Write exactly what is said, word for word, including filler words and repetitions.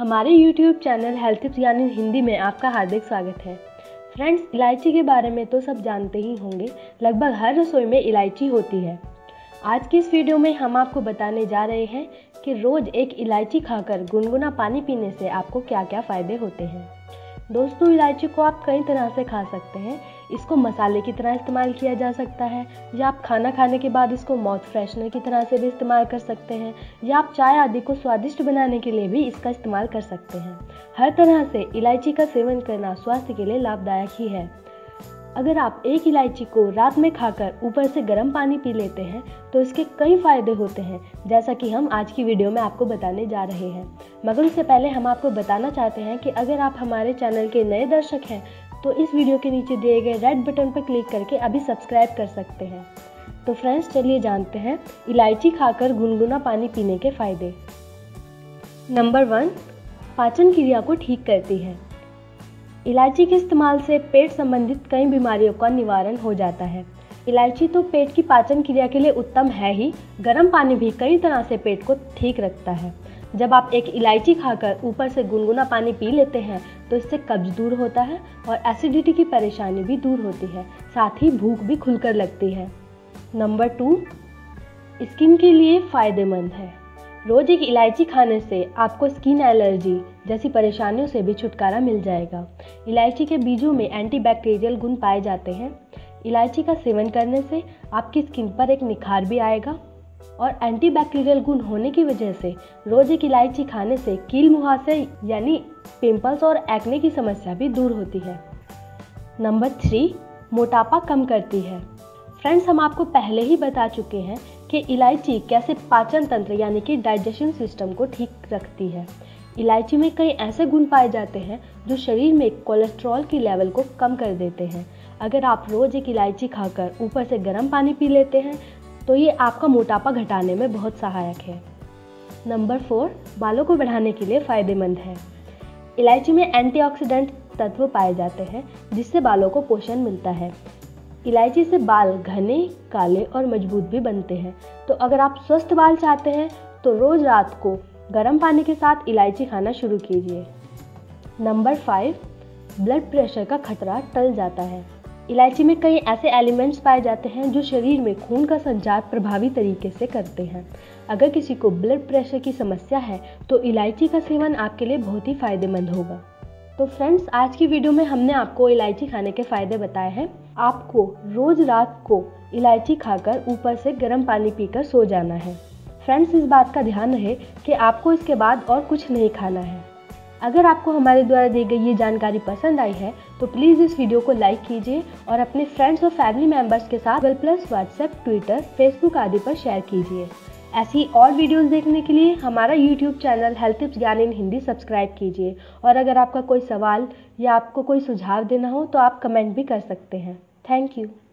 हमारे YouTube channel health tips यानी हिंदी में आपका हार्दिक स्वागत है। फ्रेंड्स, इलायची के बारे में तो सब जानते ही होंगे। लगभग हर रसोई में इलायची होती है। आज की इस वीडियो में हम आपको बताने जा रहे हैं कि रोज़ एक इलायची खाकर गुनगुना पानी पीने से आपको क्या क्या फ़ायदे होते हैं। दोस्तों, इलायची को आप कई तरह से खा सकते हैं। इसको मसाले की तरह इस्तेमाल किया जा सकता है, या आप खाना खाने के बाद इसको माउथ फ्रेशनर की तरह से भी इस्तेमाल कर सकते हैं, या आप चाय आदि को स्वादिष्ट बनाने के लिए भी इसका इस्तेमाल कर सकते हैं। हर तरह से इलायची का सेवन करना स्वास्थ्य के लिए लाभदायक ही है। अगर आप एक इलायची को रात में खाकर ऊपर से गर्म पानी पी लेते हैं तो इसके कई फायदे होते हैं, जैसा कि हम आज की वीडियो में आपको बताने जा रहे हैं। मगर उससे पहले हम आपको बताना चाहते हैं कि अगर आप हमारे चैनल के नए दर्शक हैं तो इस वीडियो के नीचे दिए गए रेड बटन पर क्लिक करके अभी सब्सक्राइब कर सकते हैं। तो फ्रेंड्स, चलिए जानते हैं इलायची खाकर गुनगुना पानी पीने के फायदे। नंबर वन, पाचन क्रिया को ठीक करती है। इलायची के इस्तेमाल से पेट संबंधित कई बीमारियों का निवारण हो जाता है। इलायची तो पेट की पाचन क्रिया के लिए उत्तम है ही, गर्म पानी भी कई तरह से पेट को ठीक रखता है। जब आप एक इलायची खाकर ऊपर से गुनगुना पानी पी लेते हैं तो इससे कब्ज दूर होता है और एसिडिटी की परेशानी भी दूर होती है। साथ ही भूख भी खुलकर लगती है। नंबर टू, स्किन के लिए फायदेमंद है। रोज एक इलायची खाने से आपको स्किन एलर्जी जैसी परेशानियों से भी छुटकारा मिल जाएगा। इलायची के बीजों में एंटीबैक्टीरियल गुण पाए जाते हैं। इलायची का सेवन करने से आपकी स्किन पर एक निखार भी आएगा, और एंटीबैक्टीरियल गुण होने की वजह से रोज एक इलायची खाने से कील मुहासे यानी पिंपल्स और एक्ने की समस्या भी दूर होती है। नंबर थ्री, मोटापा कम करती है। फ्रेंड्स, हम आपको पहले ही बता चुके हैं कि इलायची कैसे पाचन तंत्र यानी कि डाइजेशन सिस्टम को ठीक रखती है। इलायची में कई ऐसे गुण पाए जाते हैं जो शरीर में कोलेस्ट्रॉल की लेवल को कम कर देते हैं। अगर आप रोज एक इलायची खाकर ऊपर से गर्म पानी पी लेते हैं तो ये आपका मोटापा घटाने में बहुत सहायक है। नंबर फोर, बालों को बढ़ाने के लिए फायदेमंद है। इलायची में एंटीऑक्सीडेंट तत्व पाए जाते हैं जिससे बालों को पोषण मिलता है। इलायची से बाल घने, काले और मजबूत भी बनते हैं। तो अगर आप स्वस्थ बाल चाहते हैं तो रोज रात को गर्म पानी के साथ इलायची खाना शुरू कीजिए। नंबर फाइव, ब्लड प्रेशर का खतरा टल जाता है। इलायची में कई ऐसे एलिमेंट्स पाए जाते हैं जो शरीर में खून का संचार प्रभावी तरीके से करते हैं। अगर किसी को ब्लड प्रेशर की समस्या है तो इलायची का सेवन आपके लिए बहुत ही फायदेमंद होगा। तो फ्रेंड्स, आज की वीडियो में हमने आपको इलायची खाने के फायदे बताए हैं। आपको रोज रात को इलायची खाकर ऊपर से गर्म पानी पीकर सो जाना है। फ्रेंड्स, इस बात का ध्यान रहे कि आपको इसके बाद और कुछ नहीं खाना है। अगर आपको हमारे द्वारा दी गई ये जानकारी पसंद आई है तो प्लीज़ इस वीडियो को लाइक कीजिए और अपने फ्रेंड्स और फैमिली मेंबर्स के साथ Google plus, WhatsApp, Twitter, Facebook आदि पर शेयर कीजिए। ऐसी और वीडियोस देखने के लिए हमारा यूट्यूब चैनल हेल्थ टिप्स ज्ञान इन हिंदी सब्सक्राइब कीजिए। और अगर आपका कोई सवाल या आपको कोई सुझाव देना हो तो आप कमेंट भी कर सकते हैं। Thank you.